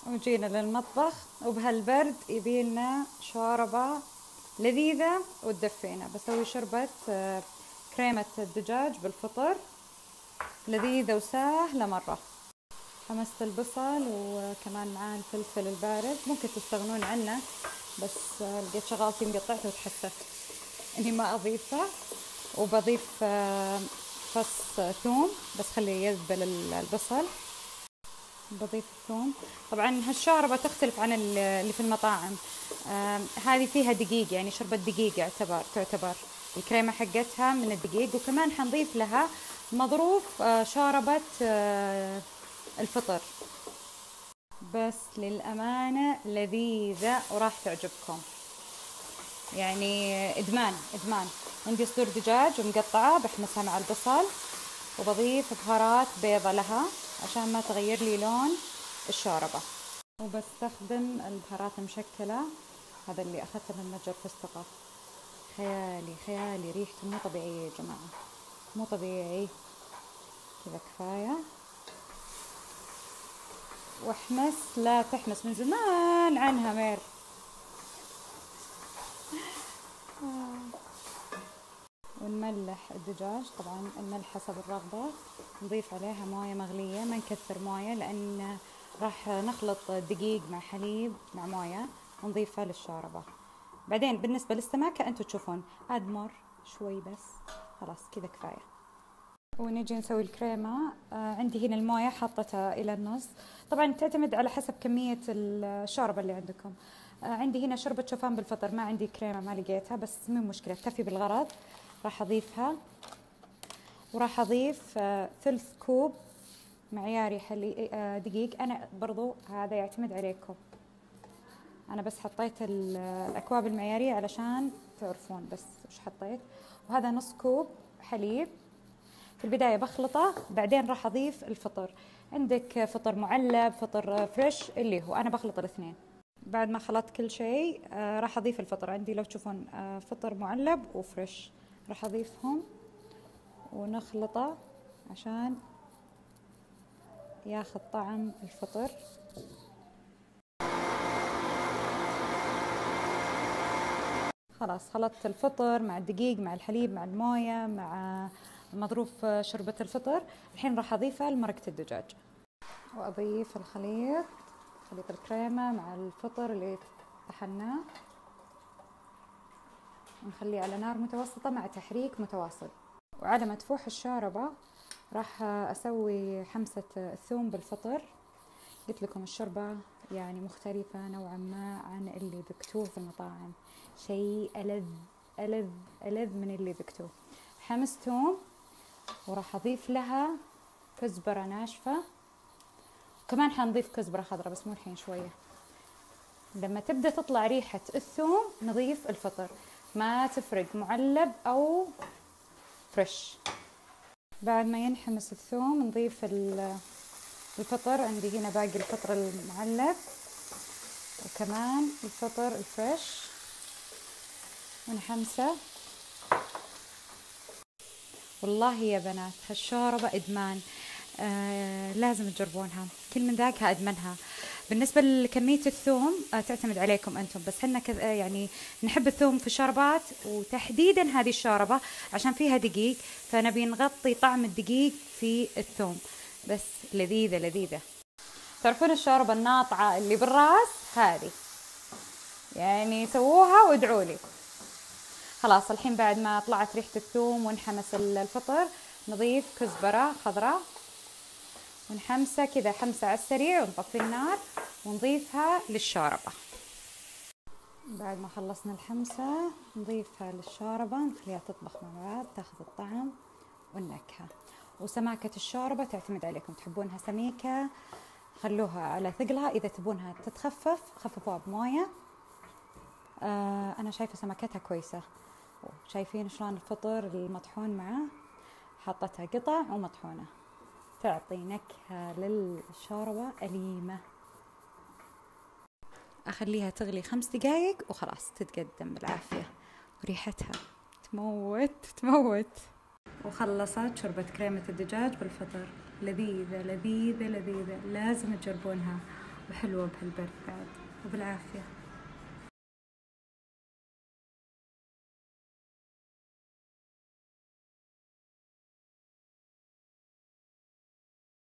وجينا للمطبخ، وبهالبرد يبيلنا شوربة لذيذة وتدفينا. بسوي شوربة كريمة الدجاج بالفطر، لذيذة وسهلة مرة. حمست البصل وكمان معاه الفلفل البارد، ممكن تستغنون عنه بس لقيت شغالتي مقطعته وتحسفت اني ما اضيفه. وبضيف فص ثوم بس خليه يذبل البصل. بضيف الثوم. طبعا هالشوربة تختلف عن اللي في المطاعم. هذه فيها دقيق، يعني شوربة دقيق تعتبر الكريمة حقتها من الدقيق. وكمان حنضيف لها مظروف شوربة الفطر. بس للأمانة لذيذة وراح تعجبكم، يعني إدمان. عندي صدور دجاج ومقطعة بحمسها مع البصل، وبضيف بهارات بيضة لها عشان ما تغير لي لون الشوربة. وبستخدم البهارات المشكلة، هذا اللي أخذته من متجر فستقة. خيالي ريحته مو طبيعية يا جماعة، مو طبيعي. كذا كفاية. واحمس، لا تحمس من زمان عنها مير. ونملح الدجاج، طبعا الملح حسب الرغبة. نضيف عليها موية مغلية، ما نكثر موية لأن راح نخلط دقيق مع حليب مع موية ونضيفها للشوربة. بعدين بالنسبة للسماكة انتوا تشوفون، ادمر شوي بس، خلاص كذا كفاية. ونجي نسوي الكريمة. عندي هنا الموية حاطتها إلى النص، طبعا تعتمد على حسب كمية الشوربة اللي عندكم. عندي هنا شوربة شوفان بالفطر، ما عندي كريمة ما لقيتها، بس مو مشكلة تكفي بالغرض. راح أضيفها، وراح أضيف ثلث كوب معياري دقيق. أنا برضو هذا يعتمد عليكم، أنا بس حطيت الأكواب المعيارية علشان تعرفون بس وش حطيت. وهذا نص كوب حليب. في البداية بخلطه، بعدين راح أضيف الفطر. عندك فطر معلب، فطر فريش، اللي هو أنا بخلط الاثنين. بعد ما خلطت كل شيء راح أضيف الفطر. عندي لو تشوفون فطر معلب وفريش، راح أضيفهم ونخلطه عشان ياخذ طعم الفطر. خلاص خلطت الفطر مع الدقيق مع الحليب مع الموية مع مظروف شوربة الفطر. الحين راح أضيفها لمرقة الدجاج، وأضيف خليط الكريمة مع الفطر اللي طحناه، ونخليه على نار متوسطة مع تحريك متواصل. وعلى ما تفوح الشوربة راح أسوي حمسة الثوم بالفطر. قلت لكم الشوربة يعني مختلفة نوعا ما عن اللي ذقتوه في المطاعم، شيء ألذ من اللي ذقتوه. حمس ثوم، وراح أضيف لها كزبرة ناشفة، وكمان حنضيف كزبرة خضراء بس مو الحين، شوية. لما تبدأ تطلع ريحة الثوم نضيف الفطر، ما تفرق معلب أو فريش. بعد ما ينحمس الثوم نضيف الفطر. عندي هنا باقي الفطر المعلب وكمان الفطر الفريش، ونحمسه. والله يا بنات هالشوربة إدمان، لازم تجربونها، كل من ذاقها أدمنها. بالنسبة لكمية الثوم تعتمد عليكم أنتم، بس حنا يعني نحب الثوم في الشوربات، وتحديدا هذه الشوربة عشان فيها دقيق، فنبي نغطي طعم الدقيق في الثوم. بس لذيذة. تعرفون الشوربة الناطعة اللي بالراس هذه، يعني سووها وادعوا لي. خلاص الحين بعد ما طلعت ريحة الثوم وانحمس الفطر نضيف كزبرة خضراء ونحمسه كذا حمسة على السريع، ونطفي النار ونضيفها للشوربة. بعد ما خلصنا الحمسة نضيفها للشوربة، نخليها تطبخ مع بعض تاخذ الطعم والنكهة. وسماكة الشوربة تعتمد عليكم، تحبونها سميكة خلوها على ثقلها، إذا تبونها تتخفف خففوها بموية. أنا شايفة سماكتها كويسة. شايفين شلون الفطر المطحون معه، حطتها قطع ومطحونة، تعطي نكهة للشوربة أليمة. أخليها تغلي 5 دقايق وخلاص تتقدم بالعافية، وريحتها تموت. وخلصت شوربة كريمة الدجاج بالفطر، لذيذة، لازم تجربونها. وحلوة بهالبرد بعد، وبالعافية.